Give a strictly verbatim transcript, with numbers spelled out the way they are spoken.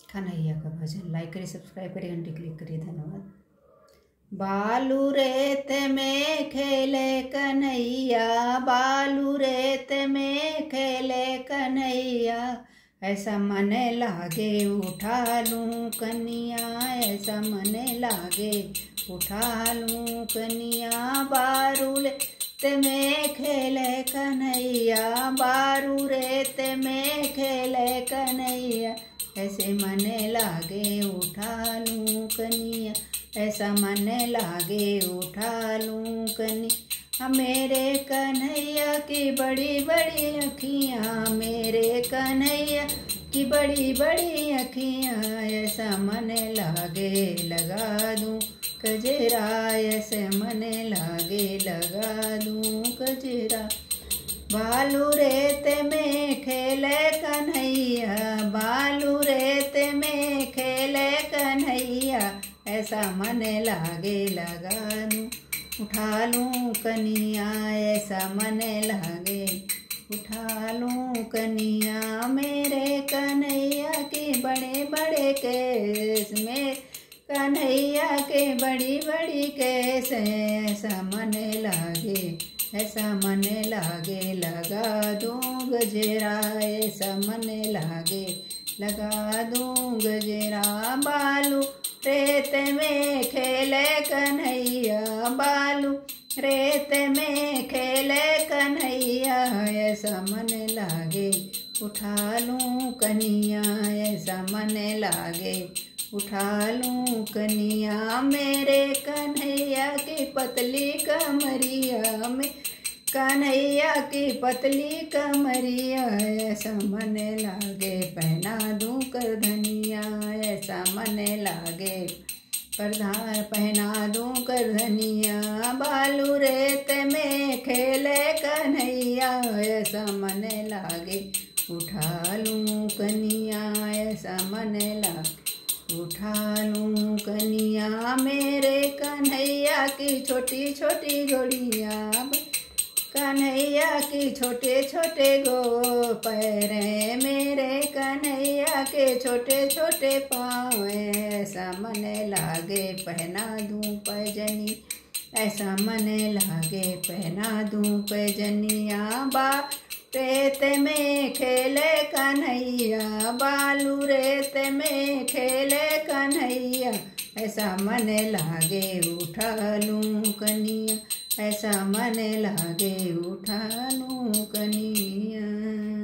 कन्हैया का भजन लाइक करिए, सब्सक्राइब करिए, घंटी क्लिक करिए। धन्यवाद। बालू रेत में खेले कन्हैया, बालू रेत में खेले कन्हैया, ऐसा मन लागे उठा लूं कनिया, ऐसा मन लागे उठा लूं कनिया। बारू रेत में खेले कन्हैया, बारू रेत में खेले कन्हैया, ऐसे मन लागे उठा लूं कनिया, ऐसा मन लागे उठा लूं कनिया। मेरे कन्हैया की बड़ी बड़ी अखियाँ, मेरे कन्हैया की बड़ी बड़ी अखियाँ, ऐसा मन लागे लगा दूं कजरा, ऐसे मन लागे लगा दूं कजरा। बालू रेत में खेले कन्हैया, बालू रेत में खेले कन्हैया, ऐसा मन लागे लगा दूं उठा लूं कनिया, ऐसा मन लागे उठा लूं कनिया। मेरे कन्हैया के बड़े बड़े केस में, कन्हैया के बड़ी बड़ी केस, ऐसा मन लागे, ऐसा मन लागे लगा दूं गजरा, ऐसा मन लागे लगा दूं गजरा। बालू रेत में खेले कन्हैया, बालू रेत में खेले कन्हैया, ऐसा मन लागे उठा लूं कनिया, ऐसा मन लागे उठा लूं कनिया। मेरे कन्हैया की पतली कमरिया में, कन्हैया की पतली कमरिया, ऐसा मन लागे पहना दूं कर धनिया, ऐसा मन लागे परधार पहना दूं कर धनिया। बालू रेत में खेले कन्हैया, ऐसा मन लागे उठा लूं कनिया, ऐसा मन लागे उठा लूं कनिया। मेरे कन्हैया की छोटी छोटी जोड़िया, कन्हैया की छोटे छोटे गो पैर, मेरे कन्हैया के छोटे छोटे पाँव, ऐसा मन लागे पहना दूं पैजनी, ऐसा मन लागे पहना दूं पैजनिया। बा रेत में खेले कन्हैया, बालू रेत में खेले कन्हैया, ऐसा मन लागे उठा लूं कनिया, ऐसा मन लागे उठा लूं कनिया।